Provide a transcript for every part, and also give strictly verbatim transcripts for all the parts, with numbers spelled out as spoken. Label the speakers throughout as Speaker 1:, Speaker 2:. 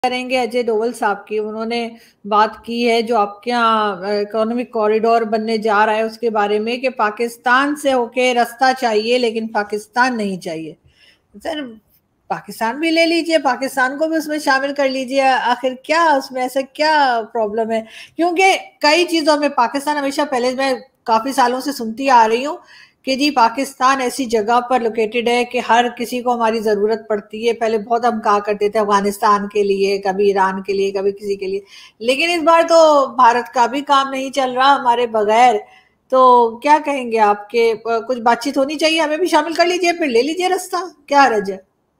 Speaker 1: करेंगे अजय डोवल साहब की। उन्होंने बात की है जो आपके यहाँ इकोनॉमिक कॉरिडोर बनने जा रहा है उसके बारे में, कि पाकिस्तान से होके रास्ता चाहिए लेकिन पाकिस्तान नहीं चाहिए। सर पाकिस्तान भी ले लीजिए, पाकिस्तान को भी उसमें शामिल कर लीजिए, आखिर क्या उसमें ऐसा क्या प्रॉब्लम है? क्योंकि कई चीजों में पाकिस्तान हमेशा, पहले मैं काफी सालों से सुनती आ रही हूँ कि जी पाकिस्तान ऐसी जगह पर लोकेटेड है कि हर किसी को हमारी जरूरत पड़ती है। पहले बहुत हम कहा करते थे अफगानिस्तान के लिए, कभी ईरान के लिए, कभी किसी के लिए, लेकिन इस बार तो भारत का भी काम नहीं चल रहा हमारे बगैर। तो क्या कहेंगे आपके, कुछ बातचीत होनी चाहिए, हमें भी शामिल कर लीजिए, फिर ले लीजिए रास्ता, क्या हर्ज है?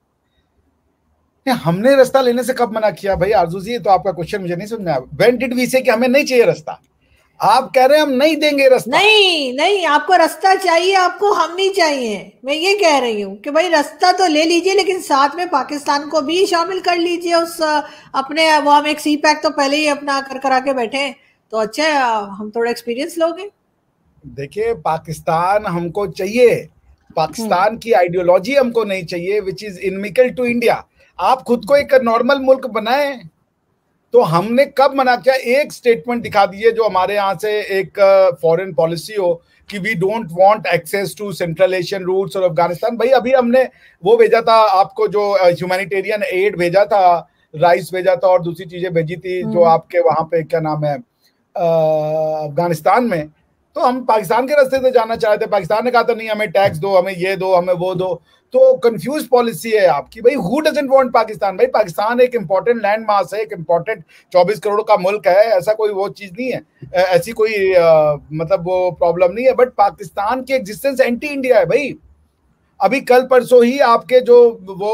Speaker 2: हमने रास्ता लेने से कब मना किया भाई आरजू जी? तो आपका क्वेश्चन मुझे नहीं समझ में आया। व्हेन डिड वी से कि हमें नहीं चाहिए रास्ता? आप कह रहे हैं हम नहीं देंगे रास्ता।
Speaker 1: नहीं नहीं, आपको रास्ता चाहिए, आपको हम नहीं चाहिए। मैं ये कह रही हूँ कि भाई रास्ता तो ले लीजिए लेकिन साथ में पाकिस्तान को भी शामिल कर लीजिए उस अपने, वो हम एक सी पैक तो पहले ही अपना कर करा के बैठे, तो अच्छा है हम थोड़ा एक्सपीरियंस लोगे।
Speaker 2: देखिए पाकिस्तान हमको चाहिए, पाकिस्तान की आइडियोलॉजी हमको नहीं चाहिए which is inimical to India. आप खुद को एक नॉर्मल मुल्क बनाएं। तो हमने कब मना किया? एक स्टेटमेंट दिखा दीजिए जो हमारे यहाँ से एक फॉरेन पॉलिसी हो कि we don't want access to central Asian routes और अफगानिस्तान। भाई अभी हमने वो भेजा था आपको, जो ह्यूमैनिटेरियन एड भेजा था, राइस भेजा था और दूसरी चीजें भेजी थी जो आपके वहां पे क्या नाम है अफगानिस्तान में। तो हम पाकिस्तान के रास्ते से जाना चाहते, पाकिस्तान ने कहा था नहीं हमें टैक्स दो, हमें ये दो, हमें वो दो। तो कंफ्यूज पॉलिसी है आपकी। भाई हु डजंट वांट पाकिस्तान? भाई पाकिस्तान एक इंपॉर्टेंट लैंड मास है, एक इंपॉर्टेंट चौबीस करोड़ का मुल्क है, ऐसा कोई वो चीज नहीं है, ऐसी कोई आ, मतलब वो प्रॉब्लम नहीं है। बट पाकिस्तान की एग्जिस्टेंस एंटी इंडिया है भाई। अभी कल परसों ही आपके जो वो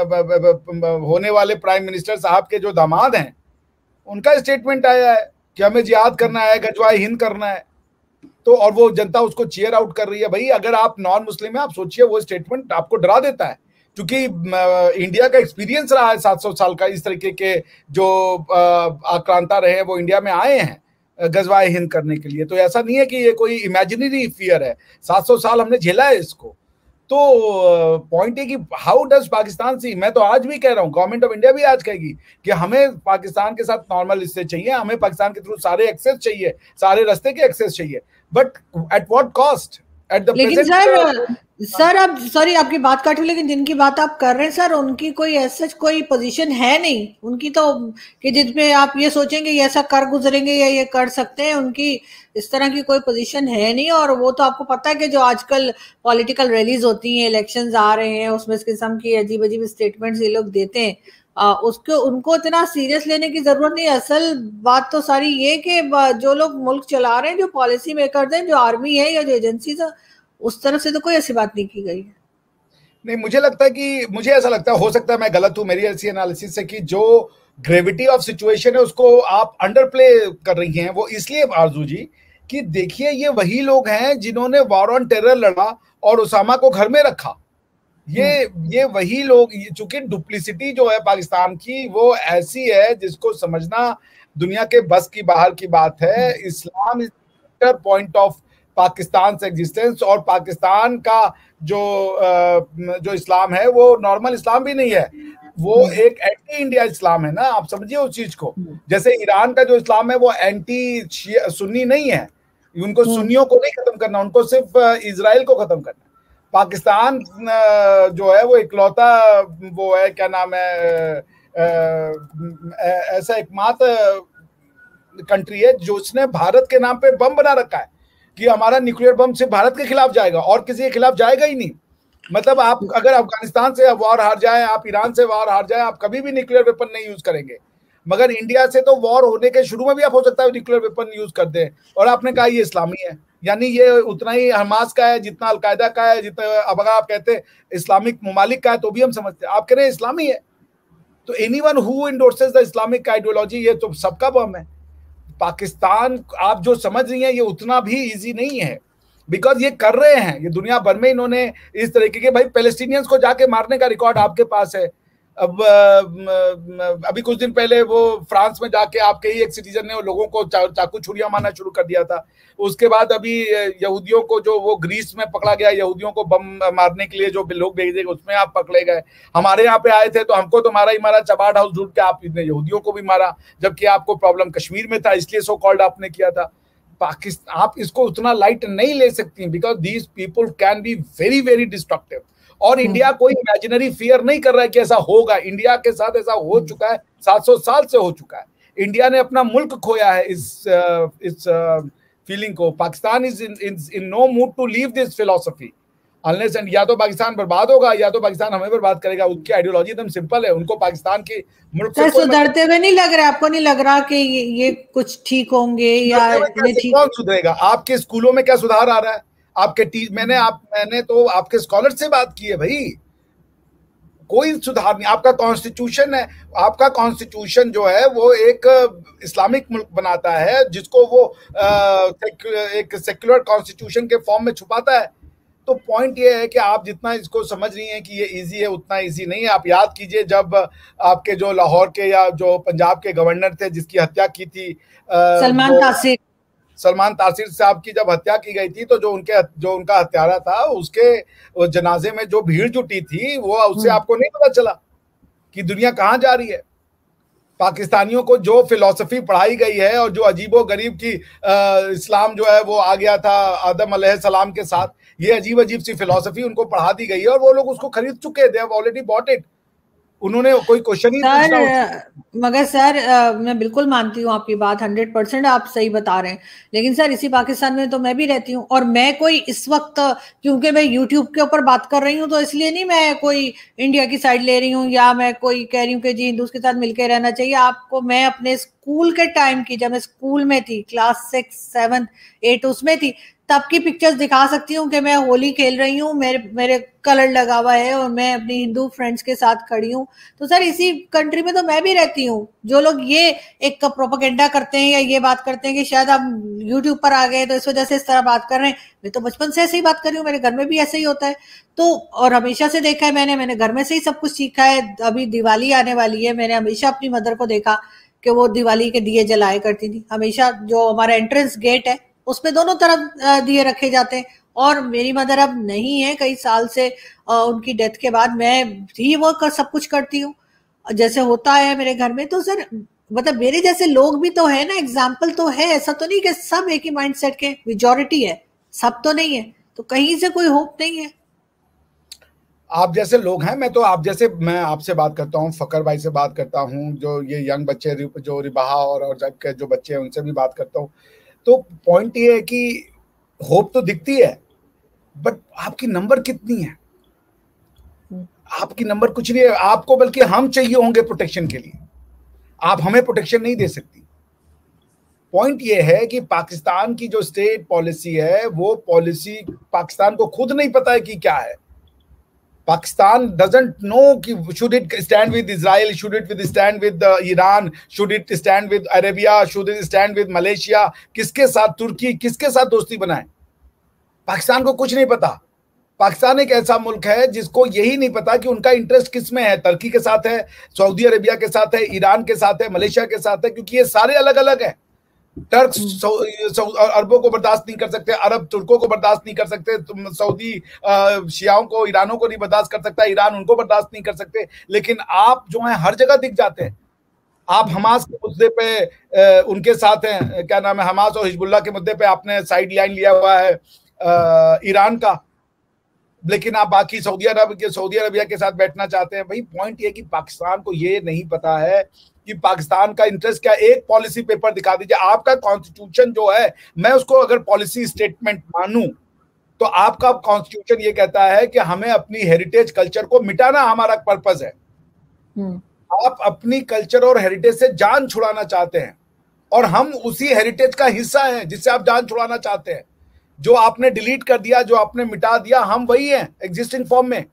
Speaker 2: होने वाले प्राइम मिनिस्टर साहब के जो दामाद हैं उनका स्टेटमेंट आया है कि हमें जिहाद करना है, गजवाए हिंद करना है। तो और वो जनता उसको चीयर आउट कर रही है। भाई अगर आप नॉन मुस्लिम है, आप सोचिए वो स्टेटमेंट आपको डरा देता है, क्योंकि इंडिया का एक्सपीरियंस रहा है सात सौ साल का। इस तरीके के जो आक्रांता रहे वो इंडिया में आए हैं गजवाए हिंद करने के लिए। तो ऐसा नहीं है कि ये कोई इमेजिनरी फियर है, सात सौ साल हमने झेला है इसको। तो पॉइंट है कि हाउ डज पाकिस्तान सी, मैं तो आज भी कह रहा हूँ, गवर्नमेंट ऑफ इंडिया भी आज कहेगी कि हमें पाकिस्तान के साथ नॉर्मल इससे चाहिए, हमें पाकिस्तान के थ्रू सारे एक्सेस चाहिए, सारे रास्ते के एक्सेस चाहिए, but at what cost? At the
Speaker 1: लेकिन सर सर अब सॉरी आपकी बात काटू, लेकिन जिनकी बात आप कर रहे हैं सर उनकी कोई ऐसा कोई पोजीशन है नहीं उनकी, तो कि जिसमें आप ये सोचेंगे ये ऐसा कर गुजरेंगे या ये कर सकते हैं, उनकी इस तरह की कोई पोजीशन है नहीं। और वो तो आपको पता है कि जो आजकल पॉलिटिकल रैलीज होती हैं, इलेक्शंस आ रहे हैं, उसमें इस किस्म की अजीब अजीब स्टेटमेंट्स ये लोग देते हैं, आ, उसको उनको इतना सीरियस लेने की जरूरत नहीं। असल बात तो सारी ये कि जो लोग मुल्क चला रहे हैं, जो पॉलिसी मेकर्स हैं, जो आर्मी है या जो एजेंसीज है, उस तरफ से तो कोई ऐसी बात नहीं की गई है।
Speaker 2: नहीं, मुझे लगता है कि मुझे ऐसा लगता है, हो सकता है मैं गलत हूं मेरी ऐसी एनालिसिस से, कि जो ग्रेविटी ऑफ सिचुएशन है उसको आप अंडर प्ले कर रही हैं। वो इसलिए आरजू जी कि देखिए ये वही लोग हैं जिन्होंने वॉर ऑन टेरर लड़ा और उसामा को घर में रखा। ये ये वही लोग, चूंकि डुप्लिसिटी जो है पाकिस्तान की वो ऐसी है जिसको समझना दुनिया के बस की बाहर की बात है। Islam is point of Pakistan से एग्जिस्टेंस, और पाकिस्तान का जो जो इस्लाम है वो नॉर्मल इस्लाम भी नहीं है, वो एक एंटी इंडिया इस्लाम है ना। आप समझिए उस चीज को। जैसे ईरान का जो इस्लाम है वो एंटी सुन्नी नहीं है, उनको सुन्नियों को नहीं खत्म करना, उनको सिर्फ इजराइल को खत्म करना। पाकिस्तान जो है वो इकलौता वो है, क्या नाम है, ऐसा एकमात्र कंट्री है जो उसने भारत के नाम पे बम बना रखा है कि हमारा न्यूक्लियर बम सिर्फ भारत के खिलाफ जाएगा और किसी के खिलाफ जाएगा ही नहीं। मतलब आप अगर अफगानिस्तान से वॉर हार जाए, आप ईरान से वॉर हार जाए, आप कभी भी न्यूक्लियर वेपन नहीं यूज करेंगे। मगर इंडिया से तो वॉर होने के शुरू में भी आप हो सकता है न्यूक्लियर वेपन यूज कर दें। और आपने कहा ये इस्लामी है, यानी ये उतना ही हमास का है जितना अलकायदा का है, जितना अब अगर आप कहते हैं इस्लामिक ममालिक का है तो भी हम समझते हैं। आप कह रहे हैं इस्लामी है, तो anyone who endorses the Islamic ideology, ये तो सबका बम है। पाकिस्तान आप जो समझ रही हैं ये उतना भी इजी नहीं है, बिकॉज ये कर रहे हैं, ये दुनिया भर में इन्होंने इस तरीके के, भाई पैलेस्टीनियंस को जाके मारने का रिकॉर्ड आपके पास है। अब अभी कुछ दिन पहले वो फ्रांस में जाके आपके ही एक सिटीजन ने लोगों को चा, चाकू छुरियां मारना शुरू कर दिया था। उसके बाद अभी यहूदियों को जो वो ग्रीस में पकड़ा गया, यहूदियों को बम मारने के लिए जो लोग भेजे गए उसमें आप पकड़े गए। हमारे यहाँ पे आए थे तो हमको तो मारा ही मारा, चबाट हाउस ढूंढ के आपने यहूदियों को भी मारा, जबकि आपको प्रॉब्लम कश्मीर में था इसलिए सो कॉल्ड आपने किया था। पाकिस्तान आप इसको उतना लाइट नहीं ले सकती, because these people can be very very destructive. और इंडिया कोई इमेजिनरी फियर नहीं कर रहा है कि ऐसा होगा, इंडिया के साथ ऐसा हो चुका है, सात सौ साल से हो चुका है। इंडिया ने अपना मुल्क खोया है इस इस फीलिंग को। Pakistan is in in no mood to leave this philosophy unless and या तो पाकिस्तान बर्बाद होगा या तो पाकिस्तान हमें बर्बाद करेगा। उनकी आइडियोलॉजी एकदम सिंपल है, उनको पाकिस्तान की मुल्क
Speaker 1: से सुधरते हुए नहीं लग रहा, आपको नहीं लग रहा कि ये, ये कुछ ठीक होंगे या
Speaker 2: ठीक? कौन सुधरेगा? आपके स्कूलों में क्या सुधार आ रहा है? आपके टी मैंने आप मैंने तो आपके स्कॉलर से बात की है भाई, कोई सुधार नहीं। आपका कॉन्स्टिट्यूशन है, आपका कॉन्स्टिट्यूशन जो है वो एक इस्लामिक मुल्क बनाता है जिसको वो आ, एक सेक्युलर कॉन्स्टिट्यूशन के फॉर्म में छुपाता है। तो पॉइंट ये है कि आप जितना इसको समझ रही हैं कि ये इजी है, उतना इजी नहीं है। आप याद कीजिए जब आपके जो लाहौर के या जो पंजाब के गवर्नर थे जिसकी हत्या की थी
Speaker 1: सलमान तासीर
Speaker 2: सलमान तासीर साहब की जब हत्या की गई थी, तो जो उनके जो उनका हत्यारा था उसके जनाजे में जो भीड़ जुटी थी वो उससे आपको नहीं पता चला कि दुनिया कहाँ जा रही है। पाकिस्तानियों को जो फिलॉसफी पढ़ाई गई है और जो अजीबो गरीब की आ, इस्लाम जो है वो आ गया था आदम अलैहिस्सलाम के साथ, ये अजीब अजीब सी फिलॉसफी उनको पढ़ा दी गई है और वो लोग उसको खरीद चुके, they have already bought it. उन्होंने कोई क्वेश्चन ही
Speaker 1: सर, मगर सर आ, मैं बिल्कुल मानती हूँ आपकी बात, हंड्रेड परसेंट आप सही बता रहे हैं। लेकिन सर इसी पाकिस्तान में तो मैं भी रहती हूँ और मैं कोई इस वक्त, क्योंकि मैं यूट्यूब के ऊपर बात कर रही हूँ तो इसलिए नहीं मैं कोई इंडिया की साइड ले रही हूँ या मैं कोई कह रही हूँ कि जी हिंदूज के साथ मिलकर रहना चाहिए। आपको मैं अपने स्कूल के टाइम की, जब मैं स्कूल में थी क्लास सिक्स सेवन एट उसमें थी, तब की पिक्चर्स दिखा सकती हूँ कि मैं होली खेल रही हूँ, मेरे मेरे कलर लगा हुआ है और मैं अपनी हिंदू फ्रेंड्स के साथ खड़ी हूँ। तो सर इसी कंट्री में तो मैं भी रहती हूँ। जो लोग ये एक प्रोपेगेंडा करते हैं या ये बात करते हैं कि शायद हम यूट्यूब पर आ गए तो इस वजह से इस तरह बात कर रहे हैं, मैं तो बचपन से ऐसे ही बात कर रही हूँ, मेरे घर में भी ऐसे ही होता है। तो और हमेशा से देखा है मैंने मैंने घर में से ही सब कुछ सीखा है। अभी दिवाली आने वाली है, मैंने हमेशा अपनी मदर को देखा कि वो दिवाली के दिए जलाया करती थी। हमेशा जो हमारा एंट्रेंस गेट है उसमें दोनों तरफ दिए रखे जाते हैं। और मेरी मदर अब नहीं है कई साल से, उनकी डेथ के बाद मैं ही वो कर सब कुछ करती हूँ जैसे होता है मेरे घर में। तो सर मतलब मेरे जैसे लोग भी तो है ना, एग्जाम्पल तो है, ऐसा तो नहीं कि सब एक ही माइंडसेट के मेजॉरिटी है, सब तो नहीं है, तो कहीं से कोई होप नहीं है।
Speaker 2: आप जैसे लोग हैं, मैं तो आप जैसे मैं आपसे बात करता हूँ, फकर भाई से बात करता हूँ, जो ये यंग बच्चे जो रिबाहा और, और जब जो बच्चे हैं उनसे भी बात करता हूँ। तो पॉइंट ये है कि होप तो दिखती है, बट आपकी नंबर कितनी है? आपकी नंबर कुछ नहीं है आपको, बल्कि हम चाहिए होंगे प्रोटेक्शन के लिए, आप हमें प्रोटेक्शन नहीं दे सकती। पॉइंट ये है कि पाकिस्तान की जो स्टेट पॉलिसी है वो पॉलिसी पाकिस्तान को खुद नहीं पता है कि क्या है। पाकिस्तान doesn't know कि should it stand with Israel, should it with stand with uh, Iran, should it stand with Arabia, should it stand with Malaysia, किसके साथ तुर्की, किसके साथ दोस्ती बनाए, पाकिस्तान को कुछ नहीं पता। पाकिस्तान एक ऐसा मुल्क है जिसको यही नहीं पता कि उनका इंटरेस्ट किस में है, तुर्की के साथ है, सऊदी अरेबिया के साथ है, ईरान के साथ है, मलेशिया के साथ है, क्योंकि ये सारे अलग अलग हैं। टर्क अरबों को बर्दाश्त नहीं कर सकते, अरब तुर्कों को बर्दाश्त नहीं कर सकते, सऊदी शियाओं को, ईरानों को नहीं बर्दाश्त कर सकता, ईरान उनको बर्दाश्त नहीं कर सकते। लेकिन आप जो हैं हर जगह दिख जाते हैं। आप हमास के मुद्दे पे उनके साथ हैं, क्या नाम है, हमास और हिजबुल्लाह के मुद्दे पे आपने साइड लाइन लिया हुआ है ईरान का, लेकिन आप बाकी सऊदी अरब के सऊदी अरबिया के साथ बैठना चाहते हैं। भाई पॉइंट ये कि पाकिस्तान को ये नहीं पता है कि पाकिस्तान का इंटरेस्ट क्या। एक पॉलिसी पेपर दिखा दीजिए, आपका कॉन्स्टिट्यूशन जो है, मैं उसको अगर पॉलिसी स्टेटमेंट मानूं तो आपका कॉन्स्टिट्यूशन ये कहता है कि हमें अपनी हेरिटेज कल्चर को मिटाना हमारा पर्पस है। आप अपनी कल्चर और हेरिटेज से जान छुड़ाना चाहते हैं और हम उसी हेरिटेज का हिस्सा हैं जिससे आप जान छुड़ाना चाहते हैं। जो आपने डिलीट कर दिया, जो आपने मिटा दिया, हम वही हैं एग्जिस्टिंग फॉर्म में।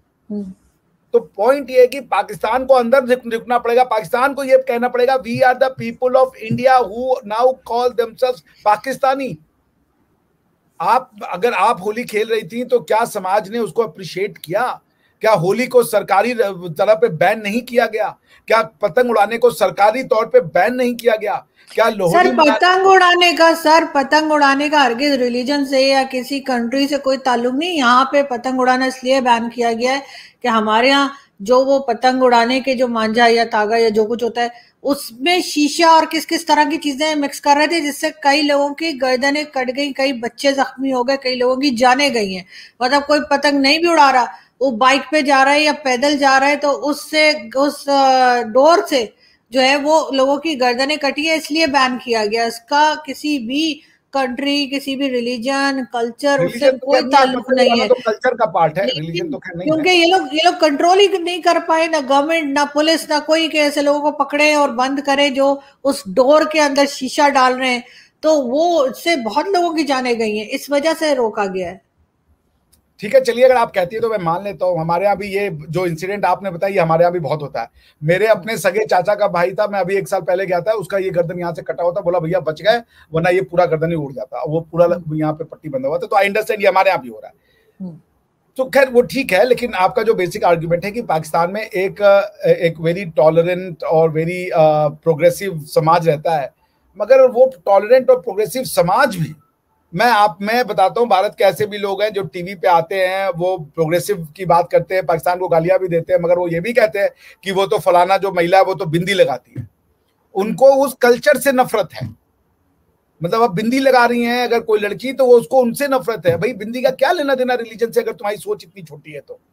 Speaker 2: तो पॉइंट ये है कि पाकिस्तान को अंदर रुकना पड़ेगा, पाकिस्तान को ये कहना पड़ेगा we are the people of India who now call themselves Pakistani. आप अगर आप होली खेल रही थी तो क्या समाज ने उसको अप्रिशिएट किया? क्या होली को सरकारी तरह पे बैन नहीं किया गया? क्या पतंग उड़ाने को सरकारी तौर पे बैन नहीं किया गया? क्या लोहड़ी
Speaker 1: सर पतंग उड़ाने का सर पतंग उड़ाने का हरगिज रिलीजन से या किसी कंट्री से कोई ताल्लुक नहीं। यहाँ पे पतंग उड़ाना इसलिए बैन किया गया है कि हमारे यहाँ जो वो पतंग उड़ाने के जो मांझा या तागा या जो कुछ होता है उसमें शीशा और किस किस तरह की चीजें मिक्स कर रहे थे, जिससे कई लोगों की गर्दनें कट गई, कई बच्चे जख्मी हो गए, कई लोगों की जानें गई हैं। मतलब कोई पतंग नहीं भी उड़ा रहा, वो बाइक पे जा रहा है या पैदल जा रहा है तो उससे उस डोर से जो है वो लोगों की गर्दनें कटी है, इसलिए बैन किया गया। इसका किसी भी कंट्री, किसी भी रिलीजन, कल्चर उससे
Speaker 2: रिलीजन तो
Speaker 1: कोई
Speaker 2: नहीं है,
Speaker 1: ताल्लुक
Speaker 2: पतंग
Speaker 1: नहीं
Speaker 2: उड़ाना
Speaker 1: है।
Speaker 2: तो कल्चर का पार्ट है, रिलीजन
Speaker 1: लेकिन
Speaker 2: तो खैर नहीं
Speaker 1: क्योंकि
Speaker 2: है।
Speaker 1: ये लोग ये लोग कंट्रोल ही नहीं कर पाए, ना गवर्नमेंट, ना पुलिस, ना कोई के ऐसे लोगों को पकड़े और बंद करे जो उस डोर के अंदर शीशा डाल रहे हैं, तो वो इससे बहुत लोगों की जानें गई हैं, इस वजह से रोका गया है।
Speaker 2: ठीक है, चलिए अगर आप कहती है तो मैं मान लेता हूँ। हमारे यहाँ भी ये जो इंसिडेंट आपने बताई हमारे यहाँ भी बहुत होता है। मेरे अपने सगे चाचा का भाई था, मैं अभी एक साल पहले गया था, उसका ये गर्दन यहाँ से कटा होता, बोला भैया बच गए, वरना ये पूरा गर्दन ही उड़ जाता, वो पूरा यहाँ पे पट्टी बंधा हुआ था। तो आई अंडरस्टैंड, ये हमारे यहाँ भी हो रहा है। तो खैर वो ठीक है, लेकिन आपका जो बेसिक आर्ग्यूमेंट है कि पाकिस्तान में एक एक वेरी टॉलरेंट और वेरी प्रोग्रेसिव समाज रहता है, मगर वो टॉलरेंट और प्रोग्रेसिव समाज भी, मैं आप मैं बताता हूँ, भारत के ऐसे भी लोग हैं जो टीवी पे आते हैं, वो प्रोग्रेसिव की बात करते हैं, पाकिस्तान को गालियां भी देते हैं, मगर वो ये भी कहते हैं कि वो तो फलाना जो महिला है वो तो बिंदी लगाती है। उनको उस कल्चर से नफरत है। मतलब अब बिंदी लगा रही हैं अगर कोई लड़की, तो वो उसको उनसे नफरत है। भाई बिंदी का क्या लेना देना रिलीजन से, अगर तुम्हारी सोच इतनी छोटी है तो।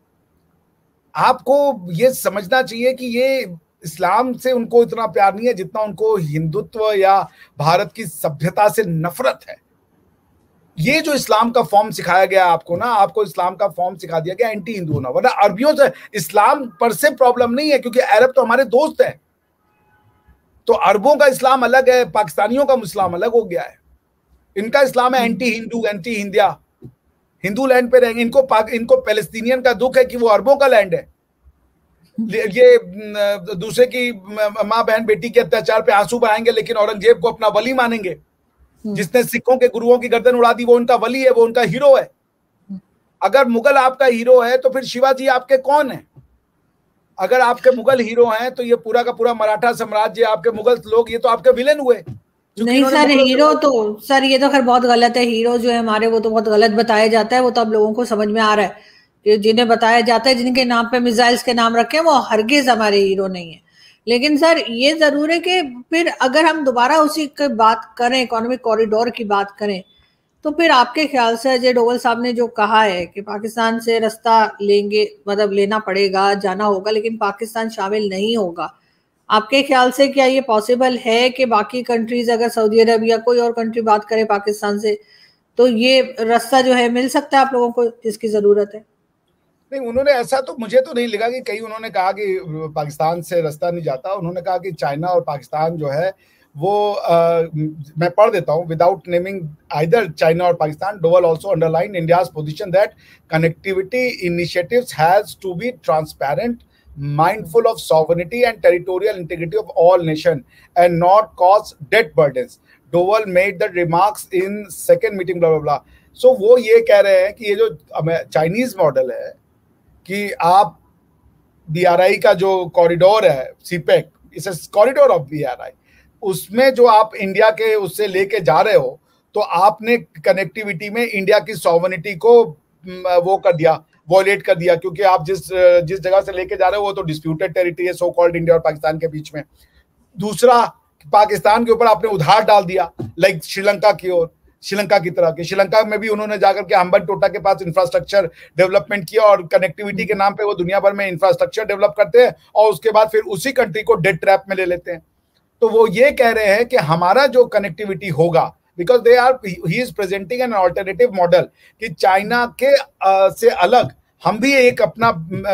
Speaker 2: आपको ये समझना चाहिए कि ये इस्लाम से उनको इतना प्यार नहीं है जितना उनको हिंदुत्व या भारत की सभ्यता से नफरत है। ये जो इस्लाम का फॉर्म सिखाया गया आपको ना, आपको इस्लाम का फॉर्म सिखा दिया गया एंटी हिंदू होना, वरना अरबियों से इस्लाम पर से प्रॉब्लम नहीं है, क्योंकि अरब तो हमारे दोस्त हैं। तो अरबों का इस्लाम अलग है, पाकिस्तानियों का इस्लाम अलग हो गया है। इनका इस्लाम है एंटी हिंदू, एंटी हिंदिया, हिंदू लैंड पे रहेंगे। इनको पाक, इनको पैलेस्टीनियन का दुख है कि वो अरबों का लैंड है। ये दूसरे की माँ बहन बेटी के अत्याचार पे आंसू बहाएंगे, लेकिन औरंगजेब को अपना वली मानेंगे। जिसने सिखों के गुरुओं की गर्दन उड़ा दी वो उनका वली है, वो उनका हीरो है। अगर मुगल आपका हीरो है तो फिर शिवाजी आपके कौन है? अगर आपके मुगल हीरो हैं तो ये पूरा का पूरा मराठा साम्राज्य, आपके मुगल लोग, ये तो आपके विलेन हुए।
Speaker 1: नहीं सर, हीरो तो सर ये तो खैर बहुत गलत है। हीरो जो है हमारे, वो तो बहुत गलत बताया जाता है। वो तो अब लोगों को समझ में आ रहा है कि जिन्हें बताया जाता है, जिनके नाम पे मिसाइल्स के नाम रखे हैं, वो हरगिज हमारे हीरो नहीं है। लेकिन सर ये जरूर है कि फिर अगर हम दोबारा उसी की बात करें, इकोनॉमिक कॉरिडोर की बात करें, तो फिर आपके ख्याल से अजय डोवल साहब ने जो कहा है कि पाकिस्तान से रास्ता लेंगे, मतलब लेना पड़ेगा, जाना होगा, लेकिन पाकिस्तान शामिल नहीं होगा, आपके ख्याल से क्या ये पॉसिबल है कि बाकी कंट्रीज, अगर सऊदी अरब या कोई और कंट्री बात करे पाकिस्तान से, तो ये रास्ता जो है मिल सकता है आप लोगों को जिसकी जरूरत है?
Speaker 2: नहीं, उन्होंने ऐसा तो मुझे तो नहीं लगा कि कहीं उन्होंने कहा कि पाकिस्तान से रास्ता नहीं जाता। उन्होंने कहा कि चाइना और पाकिस्तान जो है वो आ, मैं पढ़ देता हूँ, विदाउट नेमिंग आइदर चाइना और Pakistan, Doval also underline India's position that connectivity initiatives has to be transparent, mindful of sovereignty and territorial integrity of all nation and not cause debt burdens. Dovell made the remarks in second meeting blah blah blah. So वो ये कह रहे हैं कि ये जो Chinese model है कि आप बी आर आई का जो कॉरिडोर है, सीपेक, इस corridor of B R I, उसमें जो आप इंडिया के उससे लेके जा रहे हो, तो आपने कनेक्टिविटी में इंडिया की सॉवरेनिटी को वो कर दिया, वॉयलेट कर दिया, क्योंकि आप जिस जिस जगह से लेके जा रहे हो वो तो डिस्प्यूटेड टेरिटरी है, सो कॉल्ड इंडिया और पाकिस्तान के बीच में। दूसरा, पाकिस्तान के ऊपर आपने उधार डाल दिया, लाइक श्रीलंका की ओर, श्रीलंका की तरह के। श्रीलंका में भी उन्होंने जाकर के हम्बन टोटा के पास इंफ्रास्ट्रक्चर डेवलपमेंट किया, और कनेक्टिविटी के नाम पे वो दुनिया भर में इंफ्रास्ट्रक्चर डेवलप करते हैं और उसके बाद फिर उसी कंट्री को डेट ट्रैप में ले लेते हैं। तो वो ये कह रहे हैं कि हमारा जो कनेक्टिविटी होगा, because they are he is presenting an alternative model, कि चाइना के uh, से अलग हम भी एक अपना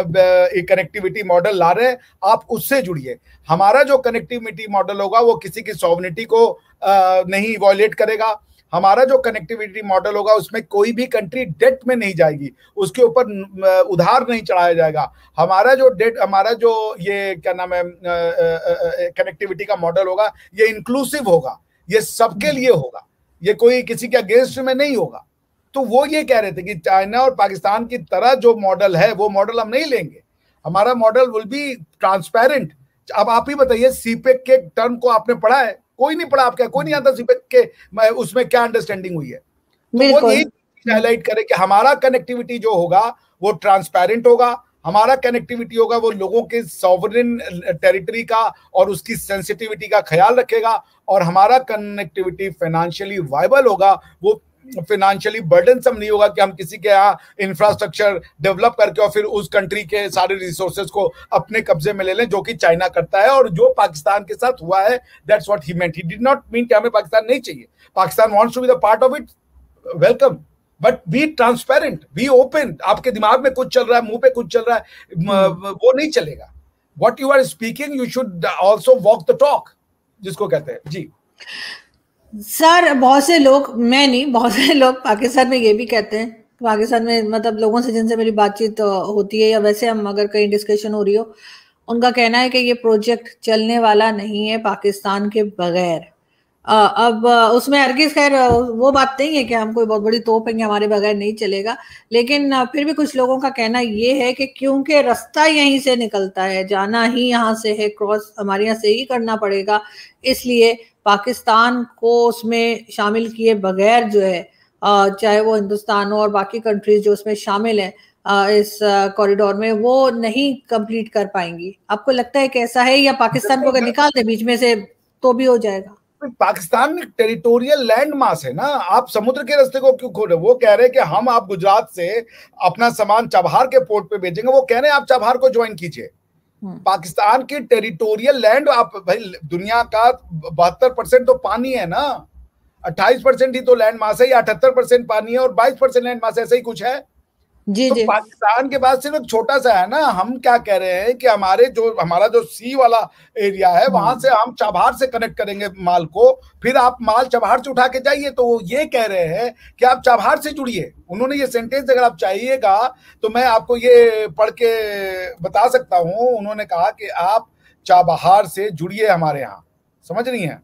Speaker 2: एक कनेक्टिविटी मॉडल ला रहे हैं, आप उससे जुड़िए। हमारा जो कनेक्टिविटी मॉडल होगा वो किसी की सॉवरेनिटी को uh, नहीं वॉयलेट करेगा। हमारा जो कनेक्टिविटी मॉडल होगा उसमें कोई भी कंट्री डेट में नहीं जाएगी, उसके ऊपर उधार नहीं चढ़ाया जाएगा। हमारा जो डेट, हमारा जो ये क्या नाम है कनेक्टिविटी का मॉडल होगा, ये इंक्लूसिव होगा, ये सबके लिए होगा, ये कोई किसी के अगेंस्ट में नहीं होगा। तो वो ये कह रहे थे कि चाइना और पाकिस्तान की तरह जो मॉडल है वो मॉडल हम नहीं लेंगे, हमारा मॉडल विल बी ट्रांसपेरेंट। अब आप ही बताइए, सीपेक के टर्म को आपने पढ़ा है? कोई नहीं पढ़ा। आपका कोई नहीं आता सीपेक के उसमें क्या अंडरस्टैंडिंग हुई है। तो वो यही हाईलाइट करे कि हमारा कनेक्टिविटी जो होगा वो ट्रांसपेरेंट होगा, हमारा कनेक्टिविटी होगा वो लोगों के सॉवरेन टेरिटरी का और उसकी सेंसिटिविटी का ख्याल रखेगा, और हमारा कनेक्टिविटी फाइनेंशियली वायबल होगा, वो फाइनेंशियली बर्डनसम नहीं होगा कि हम किसी के यहाँ इंफ्रास्ट्रक्चर डेवलप करके और फिर उस कंट्री के सारे रिसोर्सेज को अपने कब्जे में ले लें, जो कि चाइना करता है और जो पाकिस्तान के साथ हुआ है। That's what he meant. He did not mean कि हमें पाकिस्तान नहीं चाहिए, Pakistan wants to be the part of it, welcome, but be transparent, be open. आपके दिमाग में कुछ चल रहा है, मुंह पे कुछ चल रहा है, वो नहीं चलेगा। What you are speaking you should also walk the talk, जिसको कहते हैं। जी
Speaker 1: सर, बहुत से लोग, मैं नहीं, बहुत से लोग पाकिस्तान में ये भी कहते हैं, पाकिस्तान में मतलब लोगों से जिनसे मेरी बातचीत होती है या वैसे हम अगर कहीं डिस्कशन हो रही हो, उनका कहना है कि ये प्रोजेक्ट चलने वाला नहीं है पाकिस्तान के बगैर। अब उसमें हरगिज़ खैर वो बात नहीं है कि हम कोई बहुत बड़ी तोप है, हमारे बगैर नहीं चलेगा, लेकिन फिर भी कुछ लोगों का कहना ये है कि क्योंकि रास्ता यहीं से निकलता है, जाना ही यहाँ से है, क्रॉस हमारे यहाँ से ही करना पड़ेगा, इसलिए पाकिस्तान को उसमें शामिल किए बगैर जो है, चाहे वो हिंदुस्तान हो और बाकी कंट्रीज जो उसमें शामिल हैं इस कॉरिडोर में, वो नहीं कंप्लीट कर पाएंगी। आपको लगता है कि ऐसा है, या पाकिस्तान को अगर निकाल दे बीच में से तो भी हो जाएगा?
Speaker 2: पाकिस्तान में टेरिटोरियल लैंड मास है ना, आप समुद्र के रास्ते को क्यों खोल रहे? वो कह रहे हैं कि हम आप गुजरात से अपना सामान चाबहार के पोर्ट पे भेजेंगे, वो कह रहे हैं आप चाबहार को ज्वाइन कीजिए। पाकिस्तान की टेरिटोरियल लैंड, आप भाई दुनिया का बहत्तर परसेंट तो पानी है ना, अट्ठाईस परसेंट ही तो लैंड मास है, या अठहत्तर परसेंट पानी है और बाईस परसेंट लैंड मास, ऐसा ही कुछ है।
Speaker 1: जी,
Speaker 2: तो
Speaker 1: जी।
Speaker 2: पाकिस्तान के पास सिर्फ एक छोटा सा है ना। हम क्या कह रहे हैं कि हमारे जो हमारा जो सी वाला एरिया है वहां से हम चाबहार से कनेक्ट करेंगे माल को, फिर आप माल चाबहार से उठा के जाइए। तो वो ये कह रहे हैं कि आप चाबहार से जुड़िए। उन्होंने ये सेंटेंस, अगर आप चाहिएगा तो मैं आपको ये पढ़ के बता सकता हूं। उन्होंने कहा कि आप चाबहार से जुड़िए हमारे यहाँ, समझ रही हैं?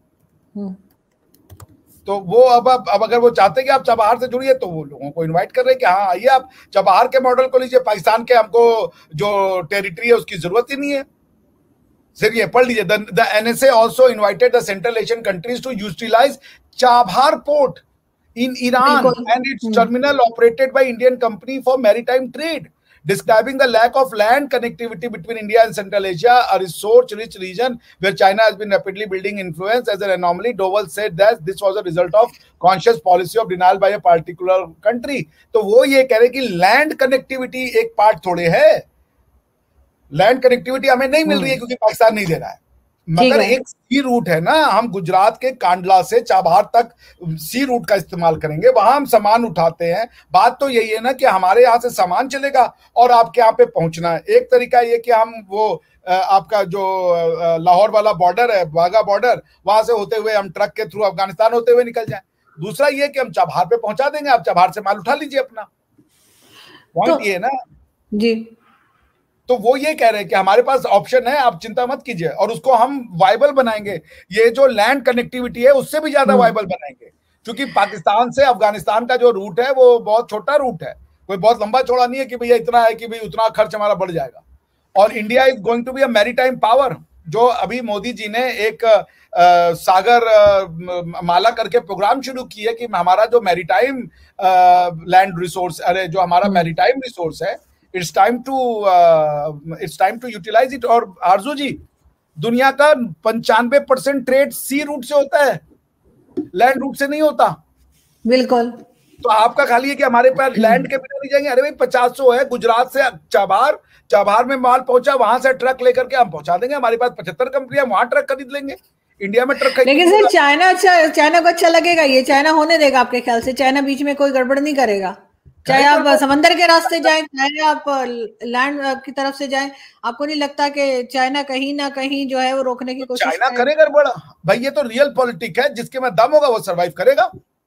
Speaker 2: तो वो अब अब अब अगर वो चाहते कि आप चाबहार से जुड़िए तो वो लोगों को इनवाइट कर रहे हैं कि हाँ आइए आप चाबहार के मॉडल को लीजिए, पाकिस्तान के हमको जो टेरिटरी है उसकी जरूरत ही नहीं है। सिर्फ ये पढ़ लीजिए, the NSA also invited the central Asian countries to utilize Chabahar port in Iran and its terminal operated by Indian company for maritime trade, describing the lack of land connectivity between India and Central Asia, a resource-rich region where China has been rapidly building influence, as an anomaly. Doval said that this was a result of conscious policy of denial by a particular country. तो वो ये कह रहे कि land connectivity एक part थोड़े है, land connectivity हमें नहीं मिल रही है क्योंकि पाकिस्तान नहीं दे रहा है, मगर एक सी रूट है ना। हम गुजरात के कांडला से चाबहार तक सी रूट का इस्तेमाल करेंगे, वहां हम सामान उठाते हैं। बात तो यही है ना कि हमारे यहाँ से सामान चलेगा और आपके यहाँ पे पहुंचना है। एक तरीका ये कि हम वो आपका जो लाहौर वाला बॉर्डर है, वाघा बॉर्डर, वहां से होते हुए हम ट्रक के थ्रू अफगानिस्तान होते हुए निकल जाए। दूसरा ये कि हम चाबहार पे पहुंचा देंगे, आप चाबहार से माल उठा लीजिए अपना। पॉइंट ये है ना
Speaker 1: जी।
Speaker 2: तो वो ये कह रहे हैं कि हमारे पास ऑप्शन है, आप चिंता मत कीजिए, और उसको हम वाइबल बनाएंगे। ये जो लैंड कनेक्टिविटी है उससे भी ज्यादा वाइबल बनाएंगे, क्योंकि पाकिस्तान से अफगानिस्तान का जो रूट है वो बहुत छोटा रूट है, कोई बहुत लंबा चौड़ा नहीं है कि भैया इतना है कि भाई उतना खर्च हमारा बढ़ जाएगा। और India is going to be a maritime power, जो अभी मोदी जी ने एक आ, सागर आ, माला करके प्रोग्राम शुरू की है कि हमारा जो मैरीटाइम लैंड रिसोर्स, अरे जो हमारा मैरीटाइम रिसोर्स है, it's time to it's time to utilize it. और आरजू जी, दुनिया का पंचानवे परसेंट ट्रेड सी रूट से होता है, लैंड रूट से नहीं होता।
Speaker 1: बिल्कुल।
Speaker 2: तो आपका खाली है कि हमारे पास लैंड के बिना नहीं जाएंगे। अरे भाई पचास सौ है, गुजरात से चाबहार, चाबहार में माल पहुंचा, वहां से ट्रक लेकर के हम पहुंचा देंगे। हमारे पास पचहत्तर कंपनियां, वहां ट्रक खरीद लेंगे, इंडिया में ट्रक खरीद।
Speaker 1: लेकिन सर चाइना अच्छा, चाइना को अच्छा लगेगा ये? चाइना होने देगा आपके ख्याल से? चाइना बीच में कोई गड़बड़ नहीं करेगा? चाहे आप समंदर के रास्ते जाएं, चाहे आप लैंड की तरफ से जाएं, आपको नहीं लगता कि चाइना कहीं ना कहीं जो है वो रोकने की कोशिश
Speaker 2: चाइना करेगा गड़बड़? भाई ये तो रियल पॉलिटिक है, जिसके में दम होगा वो सरवाइव करेगा।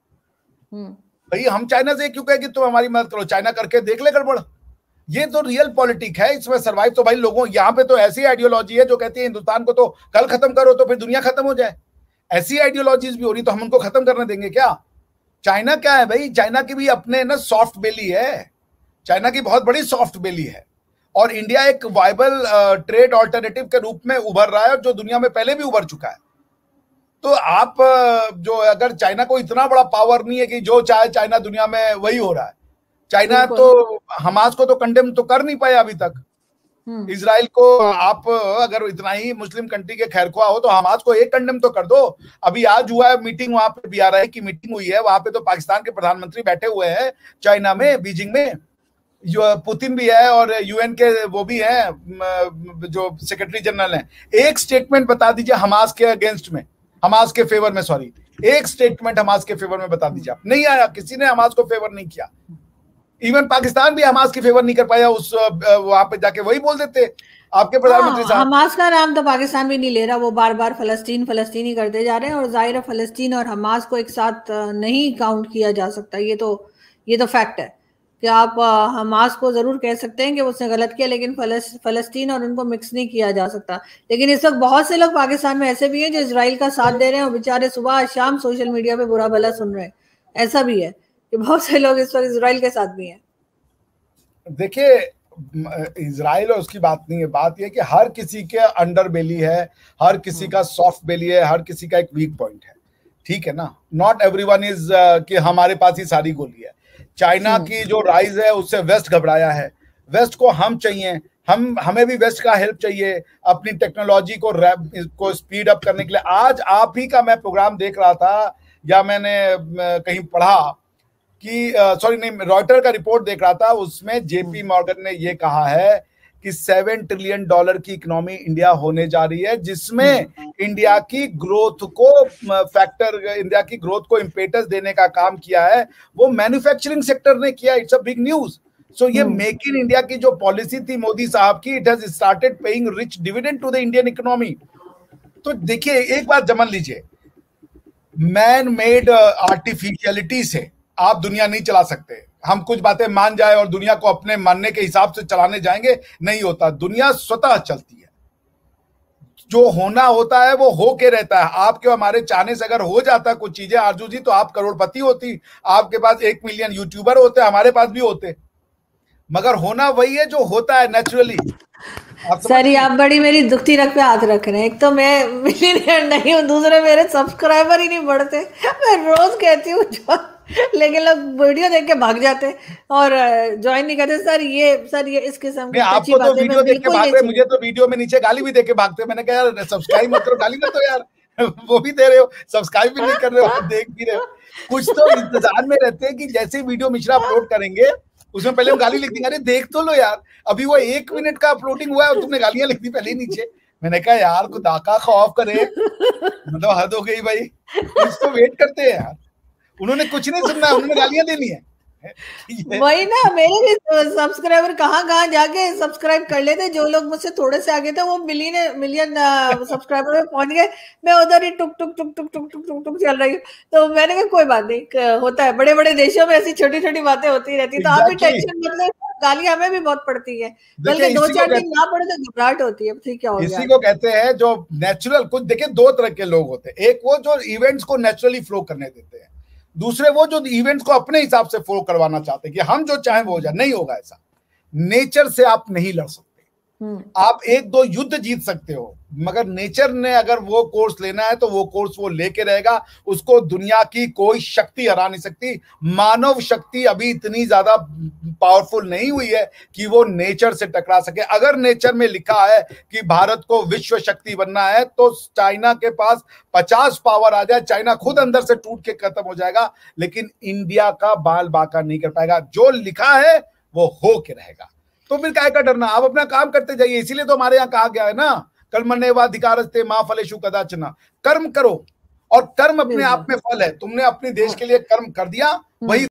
Speaker 2: भाई हम चाइना से क्यों कहे कि तुम हमारी मदद करो, चाइना करके देख ले गड़बड़। ये तो रियल पॉलिटिक है, इसमें सरवाइव तो भाई लोगों, यहाँ पे तो ऐसी आइडियोलॉजी है जो कहती है हिंदुस्तान को तो कल खत्म करो तो फिर दुनिया खत्म हो जाए। ऐसी आइडियोलॉजीज भी हो रही, तो हम उनको खत्म करने देंगे क्या? चाइना क्या है भाई, चाइना की भी अपने ना सॉफ्ट बेली है, चाइना की बहुत बड़ी सॉफ्ट बेली है, और इंडिया एक वाइबल ट्रेड ऑल्टरनेटिव के रूप में उभर रहा है, जो दुनिया में पहले भी उभर चुका है। तो आप जो, अगर चाइना को इतना बड़ा पावर नहीं है कि जो चाहे चाइना दुनिया में वही हो रहा है, चाइना तो हमास को तो कंडेम तो कर नहीं पाया अभी तक। इजराइल को आप अगर इतना ही मुस्लिम कंट्री के खैरख्वाह हो तो हमास को एक कंडेम तो कर दो। अभी आज हुआ है मीटिंग, वहां पे बीआरआई की मीटिंग हुई है, वहां पे तो पाकिस्तान के प्रधानमंत्री बैठे हुए हैं चाइना में, बीजिंग में, जो पुतिन भी है और यूएन के वो भी हैं जो सेक्रेटरी जनरल हैं। एक स्टेटमेंट बता दीजिए हमास के अगेंस्ट में, हमास के फेवर में, सॉरी, एक स्टेटमेंट हमास के फेवर में बता दीजिए आप। नहीं आया, किसी ने हमास को फेवर नहीं किया। इवन पाकिस्तान भी हमास की फेवर नहीं कर पाया, उस वहां पे जाके वही बोल देते आपके प्रधानमंत्री साहब।
Speaker 1: हमास का नाम तो पाकिस्तान भी नहीं ले रहा, वो बार बार फलस्तीन फलस्तीन ही करते जा रहे हैं, और जाहिर है फलस्तीन और हमास को एक साथ नहीं काउंट किया जा सकता। ये तो ये तो फैक्ट है कि आप हमास को जरूर कह सकते हैं कि उसने गलत किया, लेकिन फलस, फलस्तीन और उनको मिक्स नहीं किया जा सकता। लेकिन इस वक्त बहुत से लोग पाकिस्तान में ऐसे भी हैं जो इजराइल का साथ दे रहे हैं और बेचारे सुबह शाम सोशल मीडिया पे बुरा भला सुन रहे हैं। ऐसा भी है कि बहुत से लोग इस वक्त इजराइल के साथ भी हैं।
Speaker 2: देखिए, इजराइल और उसकी बात नहीं है, बात यह कि हर किसी के अंडर बेली है, हर किसी का सॉफ्ट बेली है, हर किसी का एक वीक पॉइंट है, ठीक है ना। नॉट एवरीवन इज कि हमारे पास ही सारी गोली है। चाइना की जो राइज है उससे वेस्ट घबराया है, वेस्ट को हम चाहिए, हम हमें भी वेस्ट का हेल्प चाहिए अपनी टेक्नोलॉजी को रैप को स्पीड अप करने के लिए। आज आप ही का मैं प्रोग्राम देख रहा था, या मैंने कहीं पढ़ा कि सॉरी नहीं, रॉयटर का रिपोर्ट देख रहा था, उसमें जेपी मॉर्गन ने ये कहा है कि सेवन ट्रिलियन डॉलर की इकोनॉमी इंडिया होने जा रही है, जिसमें इंडिया की ग्रोथ को फैक्टर, इंडिया की ग्रोथ को इम्पेटस देने का काम किया है वो मैन्युफैक्चरिंग सेक्टर ने किया। It's a big news. So ये मेक इन इंडिया की जो पॉलिसी थी मोदी साहब की, it has started paying rich dividend to the Indian economy. तो देखिए, एक बात जमन लीजिए, मैन मेड आर्टिफिशियलिटी से आप दुनिया नहीं चला सकते। हम कुछ बातें मान जाए और दुनिया को अपने मानने के हिसाब से चलाने जाएंगे, नहीं होता। दुनिया स्वतः चलती है, जो होना होता है वो हो के रहता है। आपके हमारे चाहने से अगर हो जाता कुछ चीजें आरजू जी, तो आप करोड़पति होती, आपके पास एक मिलियन यूट्यूबर होते, हमारे पास भी होते, मगर होना वही है जो होता है नेचुरली।
Speaker 1: सर ये आप बड़ी मेरी दुखती रख पे हाथ रख रहे हैं। एक तो मैं मिलियनेयर नहीं हूँ, दूसरे मेरे सब्सक्राइबर ही नहीं बढ़ते। मैं रोज कहती हूँ, लेकिन लोग वीडियो देख के भाग जाते और ज्वाइन नहीं करते। सर ये सर ये इस किस्म की
Speaker 2: आपको तो वीडियो देख के भाग रहे, मुझे तो वीडियो में नीचे गाली भी दे के भागते। मैंने कहा यार सब्सक्राइब मत करो, गाली मत दो यार, वो भी दे रहे हो, सब्सक्राइब भी नहीं कर रहे हो, देख भी रहे हो। कुछ तो इंतजार में रहते हैं कि जैसे वीडियो मिश्रा अपलोड करेंगे उसमें पहले हम गाली लिख देंगे, अरे देख तो लो यार, अभी वो एक मिनट का अपलोडिंग हुआ है और तुमने गालियां लिख दी पहले ही नीचे। मैंने कहा यार को दाका खौफ करे, मतलब हद हो गई भाई, कुछ तो वेट करते हैं यार। उन्होंने कुछ नहीं सुनना है, उन्होंने गालियां देनी है।
Speaker 1: वही ना, मेरे भी सब्सक्राइबर कहाँ कहाँ जाके सब्सक्राइब कर लेते। जो लोग मुझसे थोड़े से आगे थे वो मिलियन मिलियन सब्सक्राइबर में पहुंच गए, मैं उधर ही टुक टुक टुक टुक टुक टुक टुक टुक चल रही हूँ। तो मैंने कहा कोई बात नहीं, होता है, बड़े बड़े देशों में ऐसी छोटी छोटी बातें होती रहती। तो आप भी टेंशन मत लो, गालियां हमें भी बहुत पड़ती है, बल्कि दो चार दिन ना पड़े तो घबराहट होती है। ठीक है,
Speaker 2: इसी को कहते हैं जो नेचुरल। कुछ देखिए, दो तरह के लोग होते हैं, एक वो जो इवेंट्स को नेचुरली फ्लो करने देते हैं, दूसरे वो जो इवेंट्स को अपने हिसाब से फ्लो करवाना चाहते हैं कि हम जो चाहें वो हो जाए। नहीं होगा ऐसा, नेचर से आप नहीं लड़ सकते। आप एक दो युद्ध जीत सकते हो, मगर नेचर ने अगर वो कोर्स लेना है तो वो कोर्स वो लेके रहेगा, उसको दुनिया की कोई शक्ति हरा नहीं सकती। मानव शक्ति अभी इतनी ज्यादा पावरफुल नहीं हुई है कि वो नेचर से टकरा सके। अगर नेचर में लिखा है कि भारत को विश्व शक्ति बनना है तो चाइना के पास पचास पावर आ जाए, चाइना खुद अंदर से टूट के खत्म हो जाएगा, लेकिन इंडिया का बाल बाका नहीं कर पाएगा। जो लिखा है वो हो के रहेगा। तो फिर काय का डरना, आप अपना काम करते जाइए। इसीलिए तो हमारे यहाँ कहा गया है ना, कर्मण्येवाधिकारस्ते मा फलेषु कदाचन। कर्म करो और कर्म अपने आप में फल है। तुमने अपने देश के लिए कर्म कर दिया, वही